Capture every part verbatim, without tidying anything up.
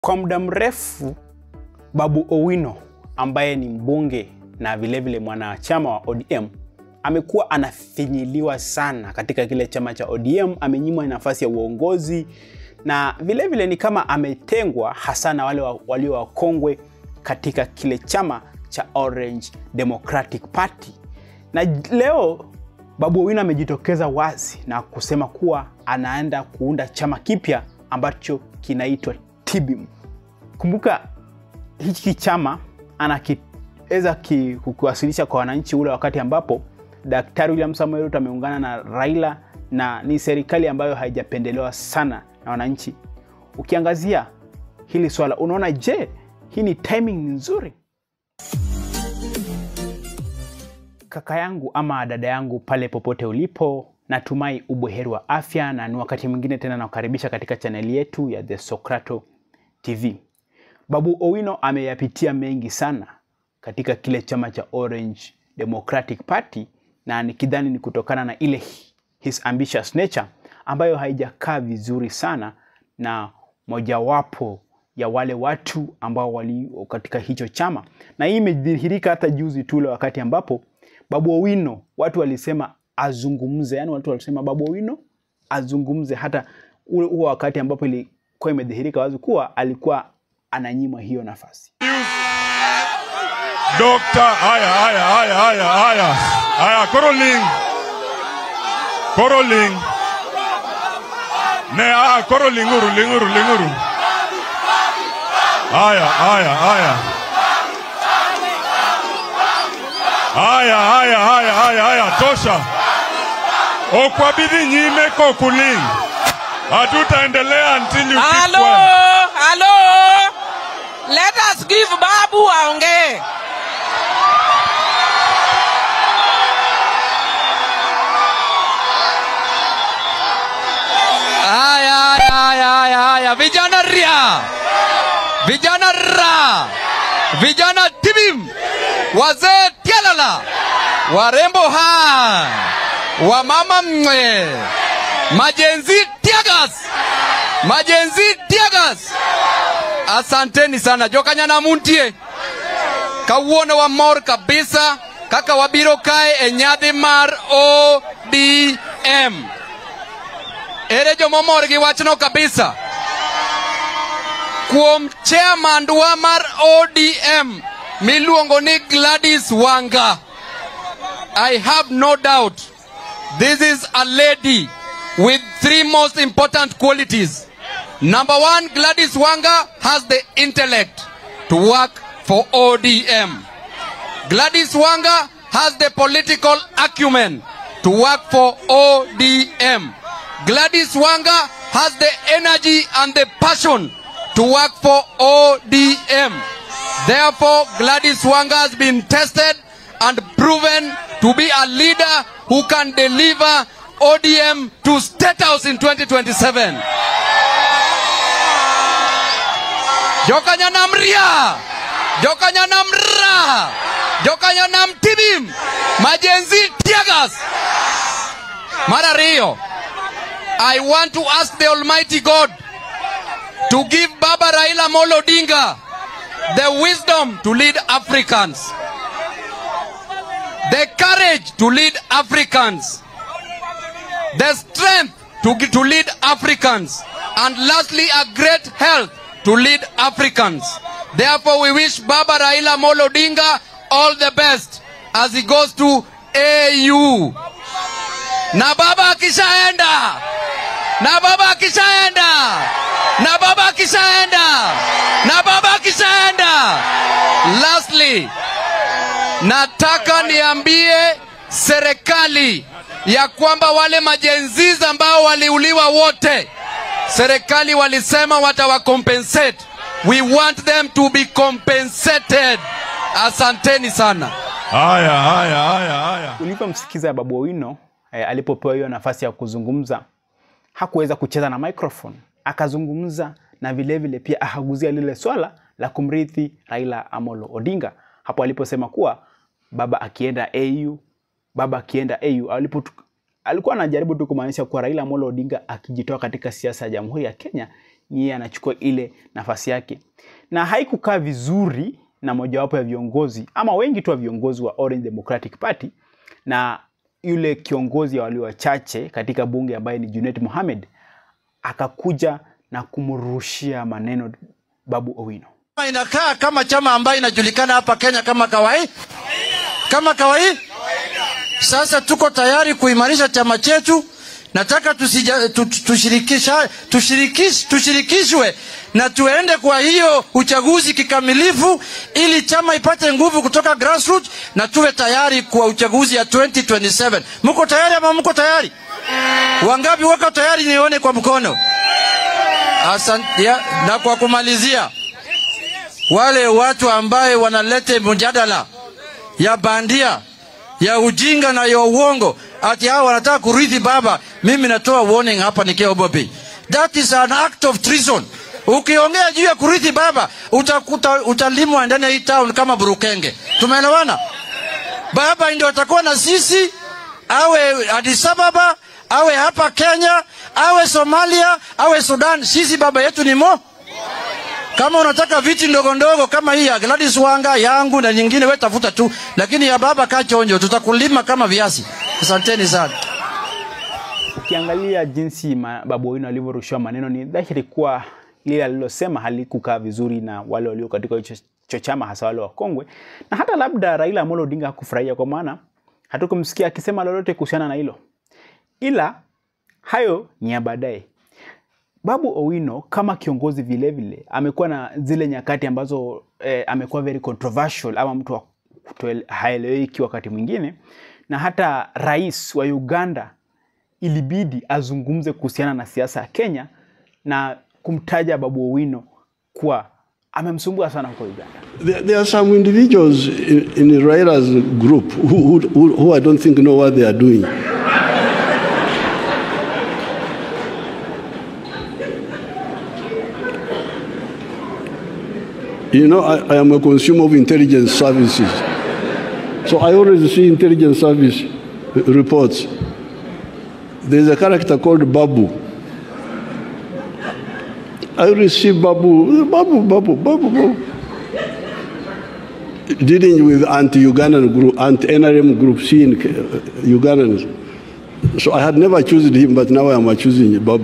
Kwa muda mrefu, Babu Owino ambaye ni mbunge na vile vile mwanachama wa O D M amekuwa anafinyiliwa sana katika kile chama cha O D M, amenyimwa nafasi ya uongozi na vile vile ni kama ametengwa hasa na wale walio wakongwe katika kile chama cha Orange Democratic Party. Na leo Babu Owino amejitokeza wazi na kusema kuwa anaenda kuunda chama kipya ambacho kinaitwa T B I M. Kumbuka hiki chama anakiweza kuwasilisha kwa wananchi ule wakati ambapo Daktari William Samoei Ruto ameungana na Raila, na ni serikali ambayo haijapendelewa sana na wananchi. Ukiangazia hili swala unaona, je, hii ni timing nzuri? Kaka yangu ama dada yangu pale popote ulipo, natumai ubuheri wa afya, na ni wakati mwingine tena nakukaribisha katika chaneli yetu ya The Sokrato T V. Babu Owino ameyapitia mengi sana katika kile chama cha Orange Democratic Party, na nikidhani ni kutokana na ile his ambitious nature ambayo haijakaa vizuri sana na mojawapo ya wale watu ambao wali katika hicho chama. Na hii imedhihirika hata juzi tu wakati ambapo Babu Owino watu walisema azungumze, yani watu walisema Babu Owino azungumze, hata ule huo wakati ambapo ilikuwa imedhihirika wazi kuwa alikuwa ananyimwa hiyo nafasi. Doctor haya haya haya haya haya haya Koroling Koroling ne ah Koroling uru linguru linguru haya haya haya haya haya haya haya haya tosha. Okwabidi nyime Kokuling, hatutaendelea until you keep quiet. Hello, let us give Babu aongee. Aya aya aya aya vijana ria, vijana ra, vijana tibim, wazee tialala, warembo ha, wamama mwe, majenzi tiagas, majenzi tiagas. Asanteni sana. Jokanyana muntie kawuono wa mor kabisa kaka wabiro kae e nyadhi mar O D M. Ere jomo mor gi wachno kabisa kuom chairman wa mar O D M miluongo ni Gladys Wanga. I have no doubt this is a lady with three most important qualities. Number one, Gladys Wanga has the intellect to work for O D M. Gladys Wanga has the political acumen to work for O D M. Gladys Wanga has the energy and the passion to work for O D M. Therefore, Gladys Wanga has been tested and proven to be a leader who can deliver O D M to State House in twenty twenty-seven. Jokanyanam ria, Jokanyanam ra, Jokanyanam tibim, majenzi tiagas. Mara Rio, I want to ask the Almighty God to give Baba Raila Amolo Odinga the wisdom to lead Africans, the courage to lead Africans, the strength to, to lead Africans, and lastly a great health to lead Africans. Therefore we wish Baba Raila Amolo Odinga all the best as he goes to A U. Na baba kishaenda, na baba kishaenda, na baba kishaenda, na baba kishaenda. Lastly, nataka niambie serikali ya kwamba wale majenziza ambao waliuliwa wote, serikali walisema watawa compensate. We want them to be compensated. Asanteni sana. Haya haya haya haya. Ulipomsikiza Babu Owino eh, alipopewa hiyo nafasi ya kuzungumza, hakuweza kucheza na microphone, akazungumza na vile vile pia ahaguzia lile swala la kumrithi Raila Amolo Odinga. Hapo aliposema kuwa baba akienda A U, baba akienda A U, alipo alikuwa anajaribu tu kumaanisha kwa Raila Amolo Odinga akijitoa katika siasa ya Jamhuri ya Kenya, ni yeye anachukua ile nafasi yake. Na haikukaa vizuri na mojawapo ya viongozi ama wengi tu wa viongozi wa Orange Democratic Party, na yule kiongozi wa walio wachache katika bunge ambaye ni Junet Mohamed akakuja na kumrushia maneno Babu Owino. Inakaa kama chama ambayo inajulikana hapa Kenya kama kawaida. Kama kawaida. Sasa tuko tayari kuimarisha chama chetu. Nataka tusija, tushirikisha, tushirikish, tushirikishwe na tuende kwa hiyo uchaguzi kikamilifu ili chama ipate nguvu kutoka grassroots na tuwe tayari kwa uchaguzi ya twenty twenty-seven. Mko tayari ama mko tayari? Wangapi wako tayari nione kwa mkono? Asante. Na kwa kumalizia, wale watu ambaye wanalete mjadala ya bandia, ya ujinga na ya uongo, ati hao wanataka kurithi baba, mimi natoa warning hapa nikiwa Obobi. That is an act of treason. Ukiongea juu ya kurithi baba, utakuta utalimwa ndani ya hii town kama burukenge. Tumeelewana? Baba ndio atakuwa na sisi, awe Addis Ababa, awe hapa Kenya, awe Somalia, awe Sudan, sisi baba yetu ni mo. Kama unataka viti ndogo ndogo kama hii ya Gladys Wanga yangu na nyingine, wewe tafuta tu, lakini ya baba kachonjo, tutakulima kama viazi. Asanteni sana. Ukiangalia jinsi Babu Owino alivyorushwa maneno, ni dhahiri kuwa lile alilosema halikukaa vizuri na wale walio katika hicho chama, hasa wale wakongwe, na hata labda Raila Amolo Odinga hakufurahia, kwa maana hatukumsikia akisema lolote kuhusiana na hilo. Ila hayo ni ya baadaye. Babu Owino kama kiongozi vile vile amekuwa na zile nyakati ambazo eh, amekuwa very controversial ama mtu wa haeleweki wakati mwingine, na hata rais wa Uganda ilibidi azungumze kuhusiana na siasa ya Kenya na kumtaja Babu Owino kuwa amemsumbua sana huko Uganda. There, there are some individuals in, in Raila's group who, who, who I don't think know what they are doing. You know, I, I am a consumer of intelligence services. So I always see intelligence service reports. There's a character called Babu. I always see Babu, Babu, Babu, Babu, Babu. Dealing with anti-Ugandan group, anti-N R M group, seeing Ugandans. So I had never chosen him, but now I am choosing Babu.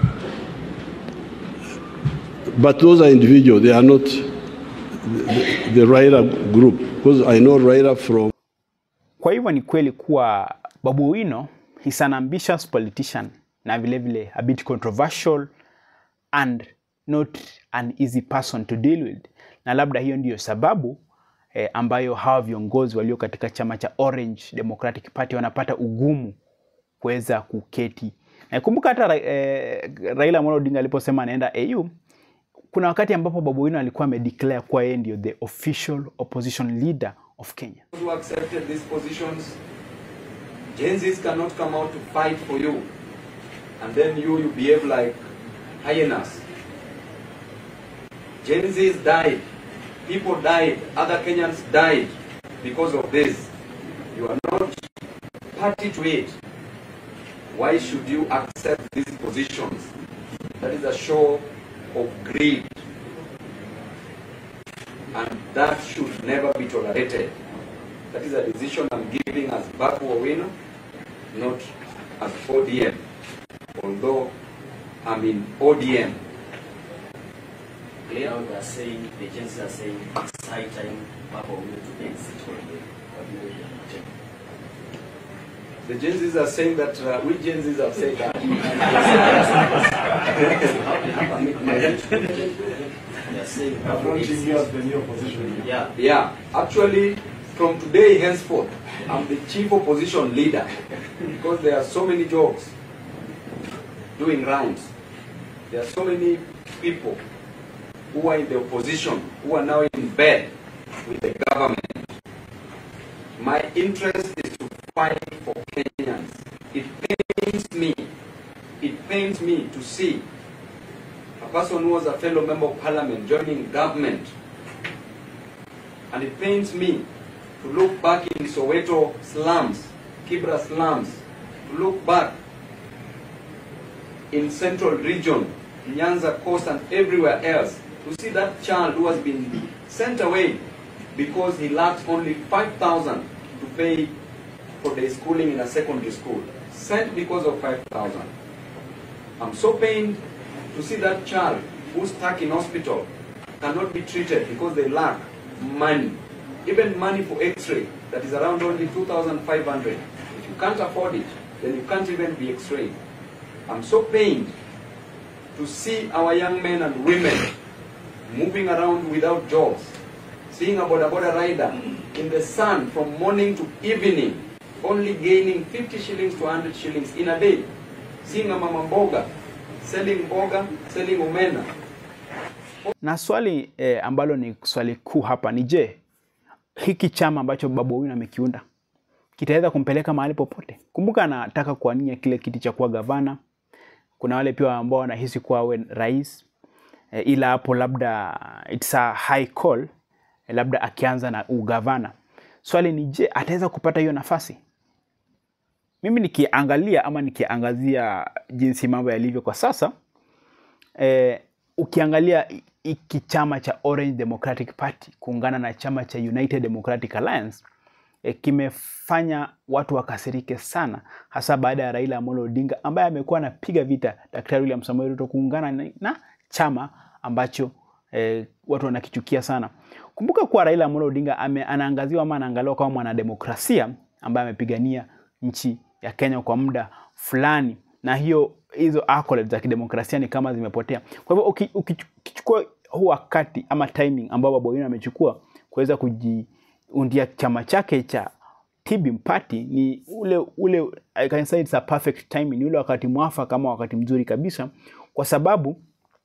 But those are individuals, they are not the, the Raila group, because I know Raila from. Kwa hivyo ni kweli kuwa Babu Owino is an ambitious politician na vile vile a bit controversial and not an easy person to deal with. Na labda hiyo ndiyo sababu eh, ambayo hawa viongozi walio katika chama cha Orange Democratic Party wanapata ugumu kuweza kuketi. Na kumbuka hata eh, Raila Amolo Odinga aliposema anaenda A U, kuna wakati ambapo Babu Owino alikuwa amedeclare kwa yeye ndio the official opposition leader of Kenya. Who accepted these positions, Gen Zs cannot come out to fight for you, and then you you behave like hyenas. Gen Zs died, people died, other Kenyans died because of this. You are not party to it. Why should you accept these positions? That is a show of greed, and that should never be tolerated. That is a decision I'm giving as Babu Owino, not as O D M, although I'm in O D M. Now they are saying, the Gen Z are saying, it's high time Babu Owino to exit from the The Gen Zs are saying that, uh, we Gen Zs have said that. They are saying, Approaching you as the new opposition. yeah. Yeah, actually, from today henceforth, I'm the chief opposition leader because there are so many jokes doing rounds. There are so many people who are in the opposition who are now in bed with the government. My interest is to fight for Kenyans. It pains me, it pains me to see a person who was a fellow member of parliament joining government. And it pains me to look back in Soweto slums, Kibra slums, to look back in central region Nyanza Coast and everywhere else, to see that child who has been sent away because he lacked only five thousand to pay for their schooling in a secondary school. Sent because of five thousand. I'm so pained to see that child who's stuck in hospital cannot be treated because they lack money. Even money for x-ray, that is around only two thousand five hundred. If you can't afford it, then you can't even be x-rayed. I'm so pained to see our young men and women moving around without jobs, seeing a boda boda rider in the sun from morning to evening, only gaining fifty shillings to one hundred shillings in a day, seeing a mama mboga selling mboga, selling omena. Na swali eh, ambalo ni swali kuu hapa ni je, hiki chama ambacho Babu Owino amekiunda kitaweza kumpeleka mahali popote? Kumbuka anataka kuania kile kiti cha kuwa gavana. Kuna wale pia ambao wanahisi kuwa awe rais, e, ila hapo labda it's a high call, e, labda akianza na ugavana. Swali ni je, ataweza kupata hiyo nafasi? Mimi nikiangalia ama nikiangazia jinsi mambo yalivyo kwa sasa, e, ukiangalia iki chama cha Orange Democratic Party kuungana na chama cha United Democratic Alliance, e, kimefanya watu wakasirike sana, hasa baada ya Raila Amolo Odinga ambaye amekuwa anapiga vita Daktari William Samoei Ruto kuungana na, na chama ambacho e, watu wanakichukia sana. Kumbuka kuwa Raila Amolo Odinga ame, anaangaziwa ama anaangaliwa kama mwanademokrasia ambaye amepigania nchi ya Kenya kwa muda fulani, na hiyo hizo accolades za kidemokrasia ni kama zimepotea. Kwa hivyo ukichukua huu wakati ama timing ambao Babu Owino amechukua kuweza kujiundia chama chake cha T B M Party, ni ule ule I can say it's a perfect timing, ni ule wakati mwafaka kama wakati mzuri kabisa, kwa sababu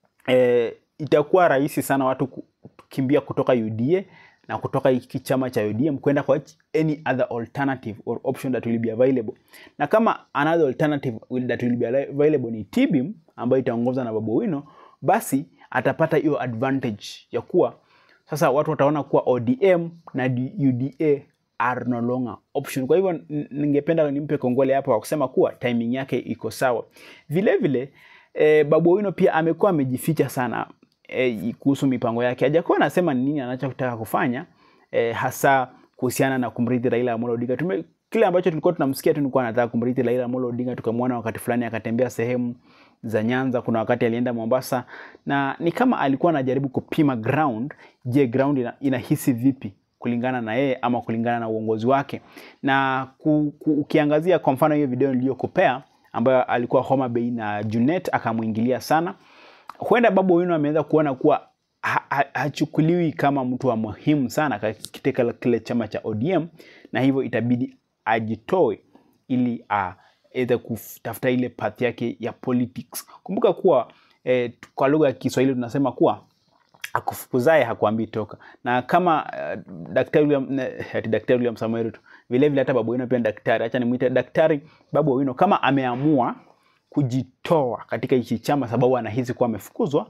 eh, itakuwa rahisi sana watu kukimbia kutoka U D A na kutoka hiki chama cha U D M kwenda kwa any other alternative or option that will be available. Na kama another alternative that will be available ni T B M ambayo itaongozwa na Babu Owino, basi atapata hiyo advantage ya kuwa sasa watu wataona kuwa O D M na U D A are no longer option. Kwa hivyo ningependa nimpe kongole hapa kwa kusema kuwa timing yake iko sawa. Vile vile eh, Babu Owino pia amekuwa amejificha sana E, kuhusu mipango yake. Hajakuwa anasema nini anachotaka kufanya, e, hasa kuhusiana na kumrithi Raila Amolo Odinga. Tume kile ambacho tulikuwa tunamsikia tu nilikuwa anataka kumrithi Raila Amolo Odinga, tukamwona wakati fulani akatembea sehemu za Nyanza, kuna wakati alienda Mombasa, na ni kama alikuwa anajaribu kupima ground. Je, ground ina, inahisi vipi kulingana na yeye ama kulingana na uongozi wake? Na ku, ku, ukiangazia kwa mfano hiyo video niliyokupea ambayo alikuwa Homa Bay na Junet akamuingilia sana, huenda Babu Owino ameweza kuona kuwa hachukuliwi ha, ha kama mtu wa muhimu sana katika kile chama cha O D M, na hivyo itabidi ajitoe ili aweze kutafuta ile path yake ya politics. Kumbuka kuwa eh, kwa lugha ya Kiswahili tunasema kuwa akufukuzaye hakuambii toka. Na kama uh, Daktari William ati Daktari William Samoei Ruto, vile vile hata Babu Owino pia daktari, acha nimuite Daktari Babu Owino, kama ameamua kujitoa katika hichi chama sababu anahisi kuwa amefukuzwa,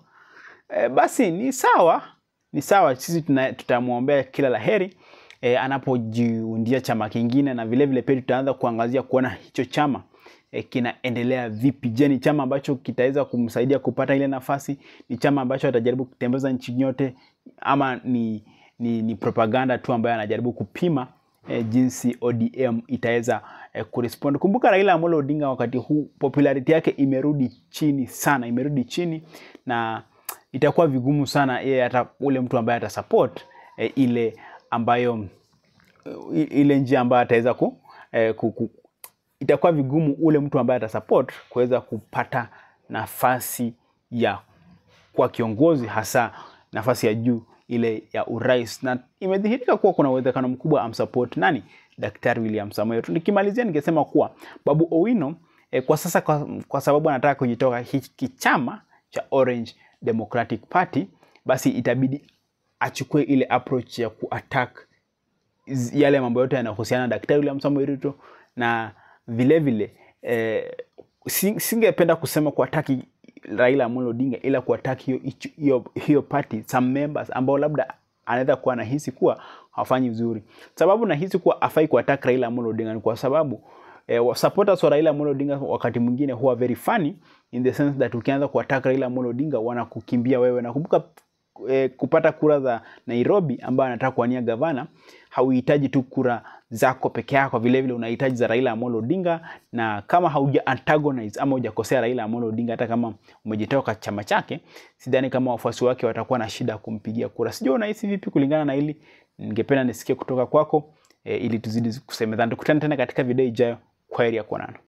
e, basi ni sawa, ni sawa. Sisi tutamuombea kila laheri e, anapojiundia chama kingine, na vile vile pia tutaanza kuangazia kuona hicho chama e, kinaendelea vipi. Je, ni chama ambacho kitaweza kumsaidia kupata ile nafasi? Ni chama ambacho atajaribu kutembeza nchi yote, ama ni, ni, ni propaganda tu ambayo anajaribu kupima E, jinsi O D M itaweza e, kurespond? Kumbuka Raila Amolo Odinga wakati huu popularity yake imerudi chini sana, imerudi chini, na itakuwa vigumu sana yeye hata ule mtu ambaye atasupport e, ile ambayo ile njia ambayo ataweza ku, e, ku, ku itakuwa vigumu ule mtu ambaye atasupport kuweza kupata nafasi ya kwa kiongozi, hasa nafasi ya juu ile ya urais. Na imedhihirika kuwa kuna uwezekano mkubwa amsupport nani? Daktari William Samoei Ruto. Nikimalizia ningesema kuwa Babu Owino eh, kwa sasa kwa, kwa sababu anataka kujitoka hiki chama cha Orange Democratic Party, basi itabidi achukue ile approach ya kuattack yale mambo yote yanayohusiana na Daktari William Samoei Ruto, na vile vile eh, singependa kusema kuattack Raila Amolo Odinga, ila kuattack hiyo hiyo hiyo party some members ambao labda anaweza kuwa anahisi kuwa hafanyi vizuri. Sababu nahisi kuwa afai kuattack Raila Amolo Odinga ni kwa sababu eh, supporters wa Raila Amolo Odinga wakati mwingine huwa very funny in the sense that ukianza kuattack Raila Amolo Odinga wanakukimbia wewe. Na kumbuka eh, kupata kura za Nairobi ambaye anataka kuwania gavana, hauhitaji tu kura zako peke yako, vile vile unahitaji za Raila Amolo Odinga. Na kama hauja antagonize ama hujakosea Raila Amolo Odinga, hata kama umejitoka chama chake, sidhani kama wafuasi wake watakuwa na shida kumpigia kura. Sijui unahisi vipi kulingana na hili? Ningependa nisikie kutoka kwako e, ili tuzidi kusemezana. Tukutane tena katika video ijayo. Kwaheri ya kuonana.